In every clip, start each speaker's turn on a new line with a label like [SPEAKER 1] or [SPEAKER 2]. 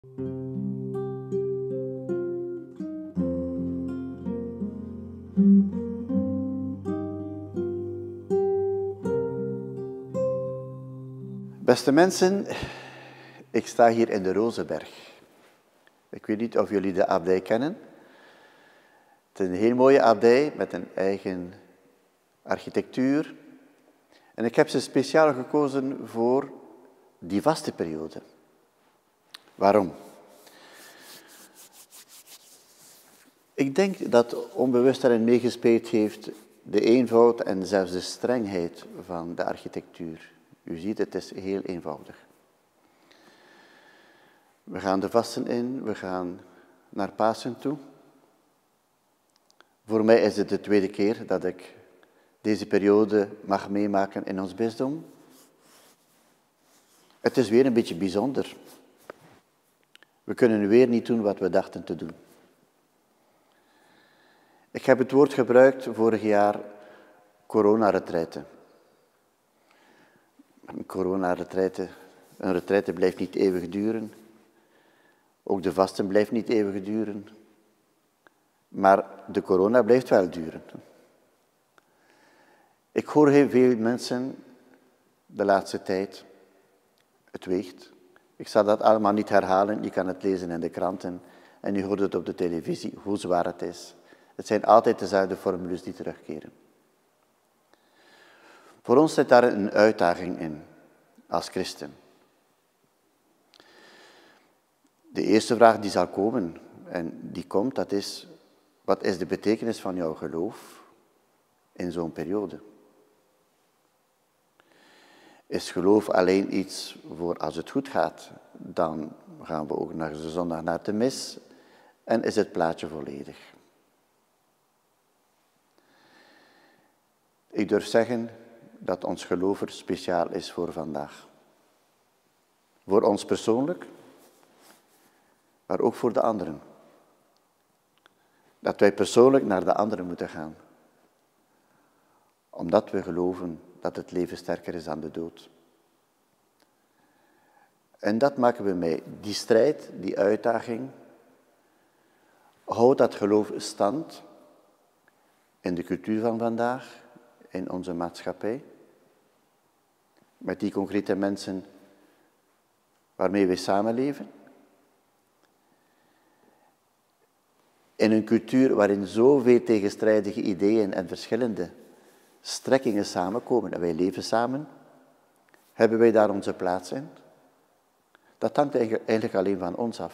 [SPEAKER 1] Beste mensen, ik sta hier in de Rozenberg. Ik weet niet of jullie de abdij kennen. Het is een heel mooie abdij met een eigen architectuur. En ik heb ze speciaal gekozen voor die vastenperiode. Waarom? Ik denk dat onbewust daarin meegespeeld heeft de eenvoud en zelfs de strengheid van de architectuur. U ziet, het is heel eenvoudig. We gaan de vasten in, we gaan naar Pasen toe. Voor mij is het de tweede keer dat ik deze periode mag meemaken in ons bisdom. Het is weer een beetje bijzonder. We kunnen weer niet doen wat we dachten te doen. Ik heb het woord gebruikt vorig jaar coronaretraite. Een retraite blijft niet eeuwig duren. Ook de vasten blijft niet eeuwig duren. Maar de corona blijft wel duren. Ik hoor heel veel mensen de laatste tijd, het weegt. Ik zal dat allemaal niet herhalen, je kan het lezen in de kranten en u hoort het op de televisie, hoe zwaar het is. Het zijn altijd dezelfde formules die terugkeren. Voor ons zit daar een uitdaging in, als christen. De eerste vraag die zal komen, en die komt, dat is, wat is de betekenis van jouw geloof in zo'n periode? Is geloof alleen iets voor als het goed gaat? Dan gaan we ook naar de zondag naar de mis en is het plaatje volledig. Ik durf zeggen dat ons geloof er speciaal is voor vandaag. Voor ons persoonlijk, maar ook voor de anderen. Dat wij persoonlijk naar de anderen moeten gaan. Omdat we geloven dat het leven sterker is dan de dood. En dat maken we mee. Die strijd, die uitdaging, houdt dat geloof stand in de cultuur van vandaag, in onze maatschappij, met die concrete mensen waarmee we samenleven. In een cultuur waarin zoveel tegenstrijdige ideeën en verschillende strekkingen samenkomen en wij leven samen, hebben wij daar onze plaats in? Dat hangt eigenlijk alleen van ons af.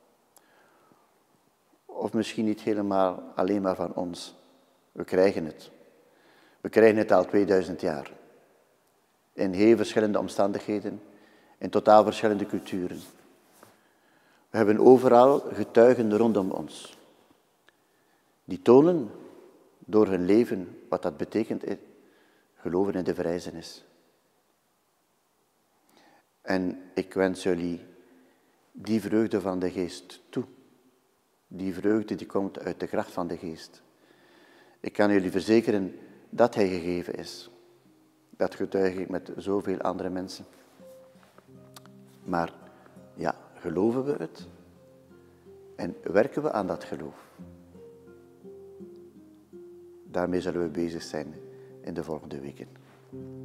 [SPEAKER 1] Of misschien niet helemaal alleen maar van ons. We krijgen het. We krijgen het al 2000 jaar. In heel verschillende omstandigheden, in totaal verschillende culturen. We hebben overal getuigen rondom ons. Die tonen door hun leven wat dat betekent, geloven in de verrijzenis. En ik wens jullie die vreugde van de geest toe. Die vreugde die komt uit de kracht van de geest. Ik kan jullie verzekeren dat hij gegeven is. Dat getuig ik met zoveel andere mensen. Maar ja, geloven we het? En werken we aan dat geloof? Daarmee zullen we bezig zijn in de volgende weken.